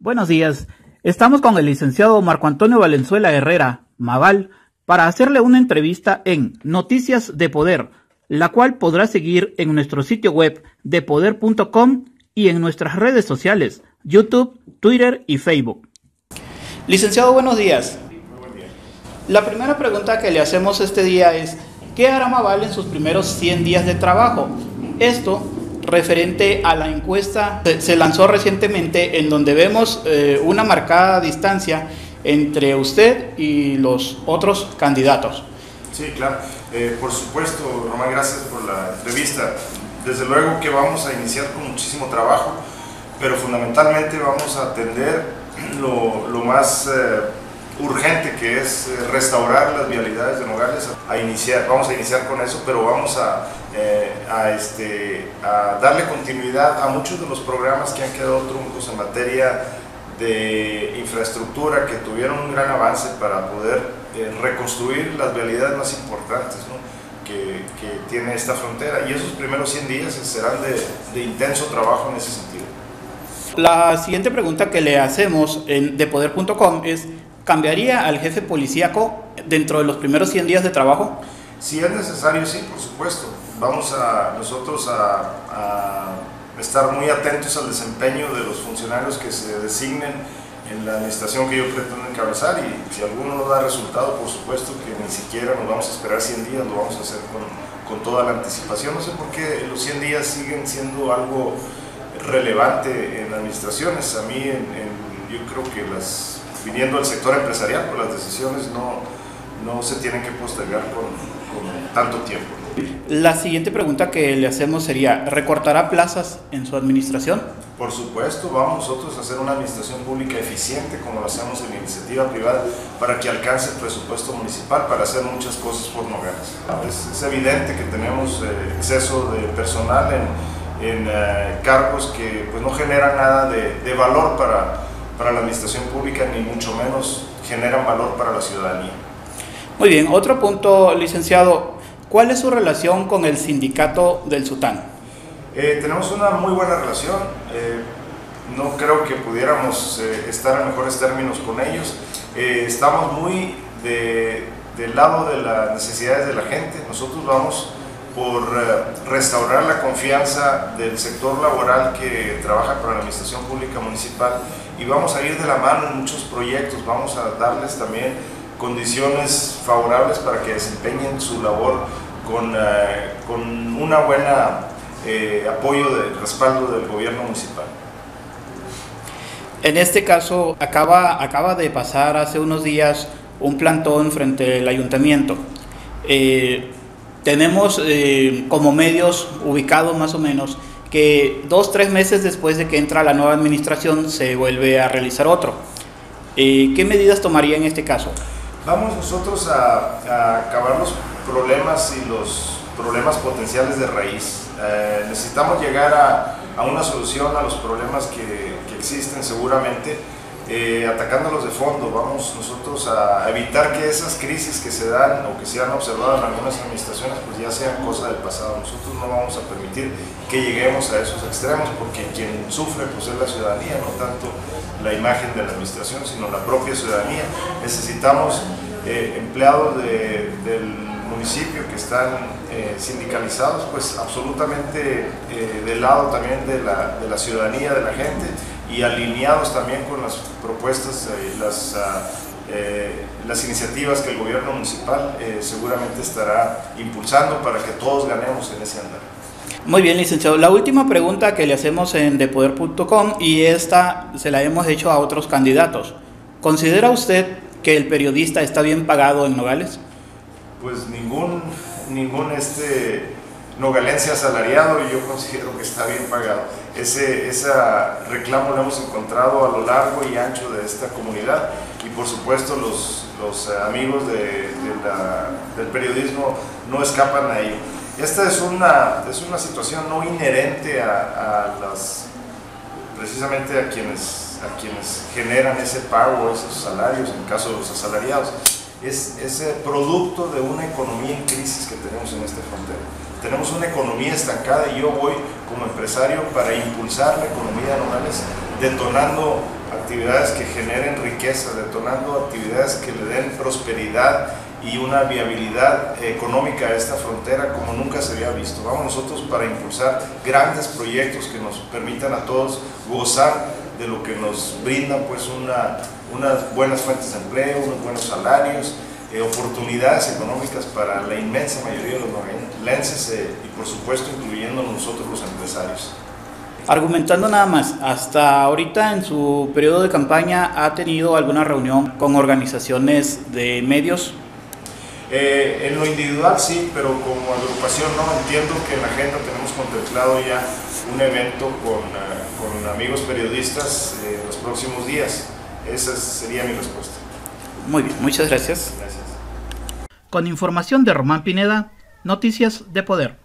Buenos días. Estamos con el licenciado Marco Antonio Valenzuela Herrera, Maval, para hacerle una entrevista en Noticias de Poder, la cual podrá seguir en nuestro sitio web depoder.com y en nuestras redes sociales, YouTube, Twitter y Facebook. Licenciado, buenos días. Muy buen día. La primera pregunta que le hacemos este día es, ¿qué hará Maval en sus primeros 100 días de trabajo? Esto referente a la encuesta se lanzó recientemente, en donde vemos una marcada distancia entre usted y los otros candidatos. Sí, claro. Por supuesto, Román, gracias por la entrevista. Desde luego que vamos a iniciar con muchísimo trabajo, pero fundamentalmente vamos a atender lo más urgente, que es restaurar las vialidades de Nogales. Vamos a iniciar con eso, pero vamos a darle continuidad a muchos de los programas que han quedado truncos en materia de infraestructura, que tuvieron un gran avance para poder reconstruir las vialidades más importantes, ¿no?, que tiene esta frontera, y esos primeros 100 días serán de intenso trabajo en ese sentido. La siguiente pregunta que le hacemos en depoder.com es, ¿cambiaría al jefe policíaco dentro de los primeros 100 días de trabajo? Si es necesario, sí, por supuesto. Vamos nosotros a estar muy atentos al desempeño de los funcionarios que se designen en la administración que yo pretendo encabezar, y si alguno no da resultado, por supuesto que ni siquiera nos vamos a esperar 100 días, lo vamos a hacer con toda la anticipación. No sé por qué los 100 días siguen siendo algo relevante en administraciones. A mí, yo creo que viniendo del sector empresarial, pues las decisiones no se tienen que postergar con tanto tiempo. La siguiente pregunta que le hacemos sería, ¿recortará plazas en su administración? Por supuesto, vamos nosotros a hacer una administración pública eficiente, como lo hacemos en iniciativa privada, para que alcance el presupuesto municipal para hacer muchas cosas por Nogales. Es evidente que tenemos exceso de personal en cargos que pues no generan nada de valor para la administración pública, ni mucho menos generan valor para la ciudadanía. Muy bien, otro punto, licenciado, ¿cuál es su relación con el sindicato del SUTAN? Tenemos una muy buena relación, no creo que pudiéramos estar en mejores términos con ellos. Estamos muy del lado de las necesidades de la gente. Nosotros vamos por restaurar la confianza del sector laboral que trabaja para la administración pública municipal, y vamos a ir de la mano en muchos proyectos. Vamos a darles también condiciones favorables para que desempeñen su labor con una buena apoyo de respaldo del gobierno municipal. En este caso, acaba de pasar hace unos días un plantón frente al ayuntamiento. Tenemos como medios ubicados más o menos que 2-3 meses después de que entra la nueva administración se vuelve a realizar otro. ¿Qué medidas tomaría en este caso? Vamos nosotros a acabar los problemas y los problemas potenciales de raíz. Necesitamos llegar a una solución a los problemas que existen seguramente, atacándolos de fondo. Vamos nosotros a evitar que esas crisis que se dan o que se han observado en algunas administraciones pues ya sean cosa del pasado. Nosotros no vamos a permitir que lleguemos a esos extremos, porque quien sufre pues es la ciudadanía, no tanto la imagen de la administración, sino la propia ciudadanía. Necesitamos empleados del municipio que están sindicalizados, pues absolutamente del lado también de la ciudadanía, de la gente, y alineados también con las propuestas y las iniciativas que el gobierno municipal seguramente estará impulsando para que todos ganemos en ese andar. Muy bien, licenciado. La última pregunta que le hacemos en depoder.com, y esta se la hemos hecho a otros candidatos. ¿Considera usted que el periodista está bien pagado en Nogales? Pues ningún nogalense asalariado, y yo considero que está bien pagado. Ese reclamo lo hemos encontrado a lo largo y ancho de esta comunidad, y por supuesto los amigos del periodismo no escapan a ello. Esta es una situación no inherente precisamente a quienes generan ese pago, esos salarios, en el caso de los asalariados. Es producto de una economía en crisis que tenemos en esta frontera. Tenemos una economía estancada, y yo voy como empresario para impulsar la economía de Nogales, detonando actividades que generen riqueza, detonando actividades que le den prosperidad y una viabilidad económica a esta frontera como nunca se había visto. Vamos nosotros para impulsar grandes proyectos que nos permitan a todos gozar de lo que nos brindan, pues unas buenas fuentes de empleo, unos buenos salarios, oportunidades económicas para la inmensa mayoría de los magallaneses y por supuesto incluyendo nosotros los empresarios. Argumentando nada más, hasta ahorita en su periodo de campaña, ¿ha tenido alguna reunión con organizaciones de medios? En lo individual sí, pero como agrupación no. Entiendo que en la agenda tenemos contemplado ya un evento con amigos periodistas en los próximos días. Esa sería mi respuesta. Muy bien, muchas gracias. Gracias. Con información de Román Pineda, Noticias de Poder.